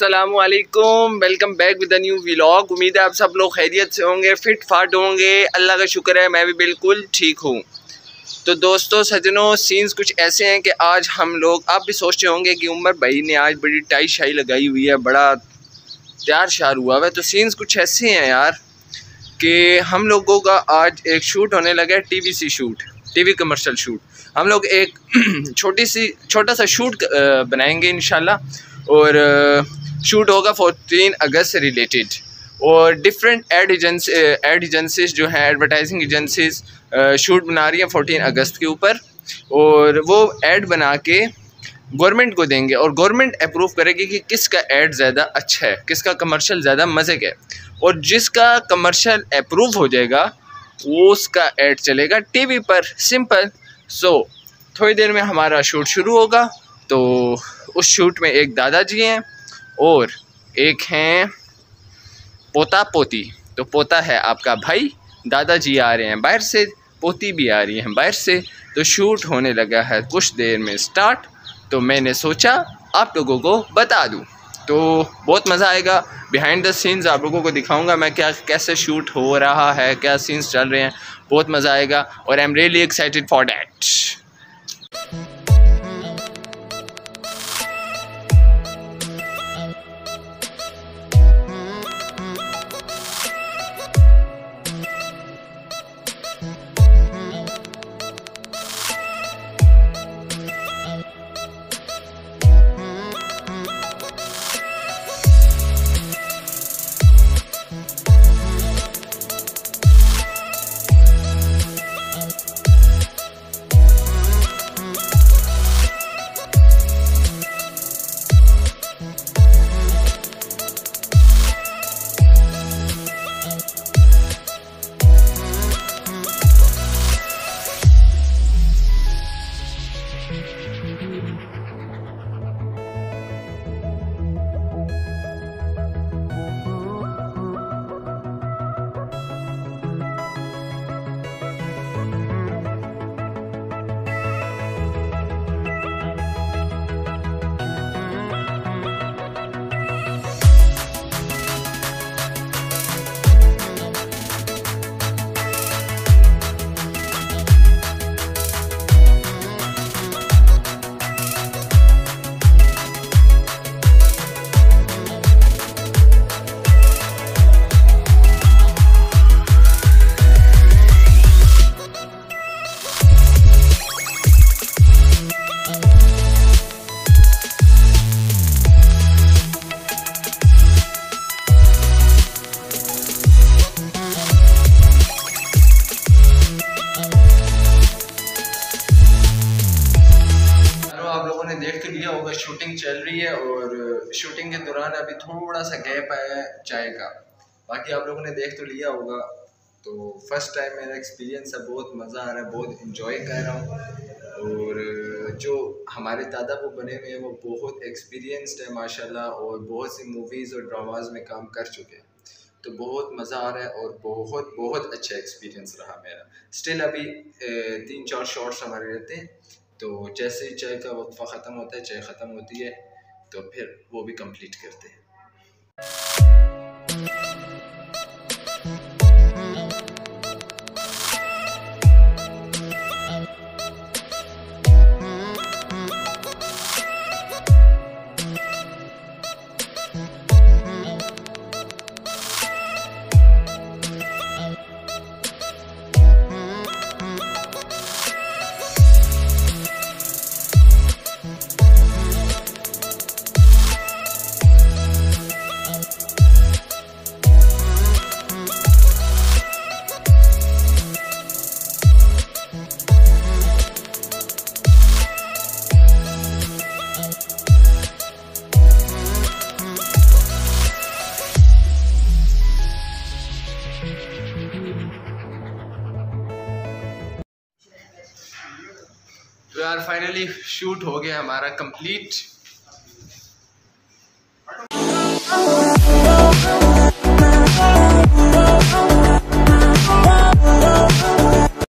अस्सलामुअलैकुम, welcome back with the new vlog. उम्मीद है आप सब लोग खैरियत से होंगे, फिट फाट होंगे। अल्लाह का शुक्र है मैं भी बिल्कुल ठीक हूँ। तो दोस्तों सजनों, सीन्स कुछ ऐसे हैं कि आज हम लोग, आप भी सोचते होंगे कि उमर भाई ने आज बड़ी टाई शाई लगाई हुई है, बड़ा तैयार शार हुआ हुआ है। तो सीन्स कुछ ऐसे हैं यार कि हम लोगों का आज एक शूट होने लगा है, TV shoot, TV commercial shoot. हम लोग एक छोटा सा शूट बनाएंगे इंशाल्लाह, और शूट होगा 14 अगस्त से रिलेटेड। और डिफरेंट एड एजेंसीज जो हैं, एडवर्टाइजिंग एजेंसीज शूट बना रही हैं 14 अगस्त के ऊपर, और वो ऐड बना के गवर्नमेंट को देंगे और गवर्नमेंट अप्रूव करेगी कि किसका ऐड ज़्यादा अच्छा है, किसका कमर्शियल ज़्यादा मज़े का है। और जिसका कमर्शियल अप्रूव हो जाएगा वो उसका ऐड चलेगा टीवी पर, सिंपल। सो थोड़ी देर में हमारा शूट शुरू होगा। तो उस शूट में एक दादाजी हैं और एक हैं पोता पोती। तो पोता है आपका भाई, दादाजी आ रहे हैं बाहर से, पोती भी आ रही हैं बाहर से। तो शूट होने लगा है कुछ देर में स्टार्ट। तो मैंने सोचा आप लोगों को बता दूं, तो बहुत मज़ा आएगा। बिहाइंड द सीन्स आप लोगों को दिखाऊंगा मैं कैसे शूट हो रहा है, क्या सीन्स चल रहे हैं। बहुत मज़ा आएगा और I am really excited for that. देख तो लिया होगा, शूटिंग चल रही है और शूटिंग के दौरान अभी थोड़ा सा गैप आया है चाय का। बाकी आप लोगों ने देख तो लिया होगा। तो फर्स्ट टाइम मेरा एक्सपीरियंस है, बहुत मज़ा आ रहा है, बहुत इंजॉय कर रहा हूँ। और जो हमारे दादा वो बने हुए हैं वो बहुत एक्सपीरियंस्ड है माशाल्लाह, और बहुत सी मूवीज़ और ड्रामाज में काम कर चुके हैं। तो बहुत मज़ा आ रहा है और बहुत बहुत अच्छा एक्सपीरियंस रहा मेरा। स्टिल अभी 3-4 शॉट्स हमारे रहते हैं। तो जैसे ही चाय का वक्फा ख़त्म होता है, चाय ख़त्म होती है, तो फिर वो भी कंप्लीट करते हैं। तो यार फाइनली शूट हो गया हमारा कंप्लीट।